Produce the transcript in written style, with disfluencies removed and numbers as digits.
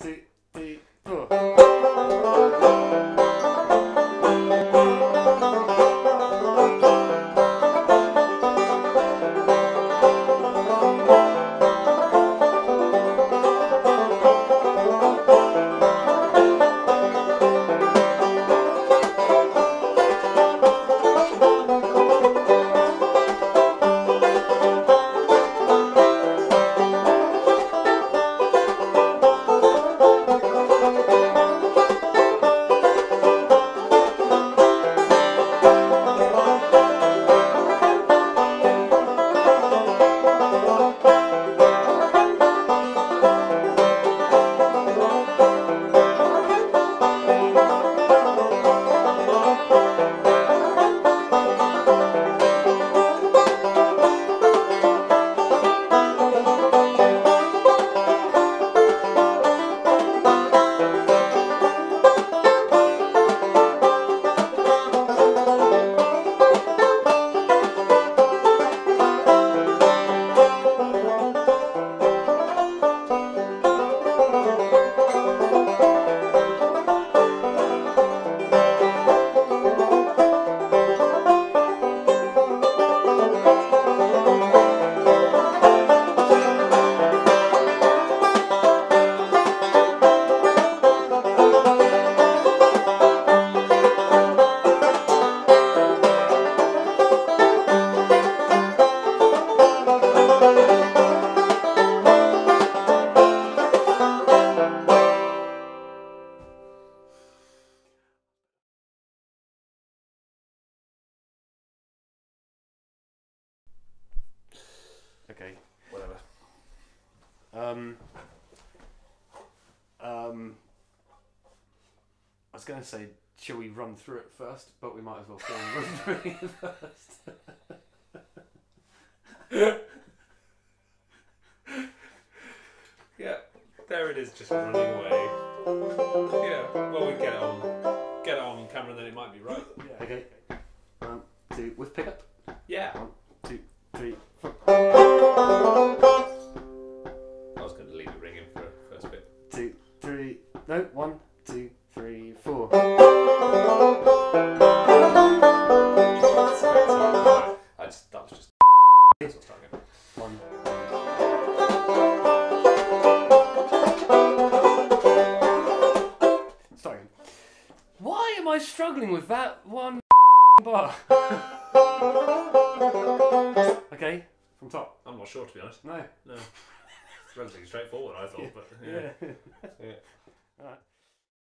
2, 3, 4. Okay, whatever. I was going to say, shall we run through it first? But we might as well run through it first. Yeah, there it is, just running away. Yeah, well, we get it on camera, and then it might be right. Yeah. Okay. 1, 2, with pickup. Yeah. 1, 2, 3, 4. I was going to leave it ringing for the first bit. 2, 3. No, 1, 2, 3, 4. That was just. That's what's starting. 1. Starting. Why am I struggling with that one bar? Okay, from top. I'm not sure, to be honest. No. No. It's relatively straightforward, I thought, but yeah. Yeah. Yeah.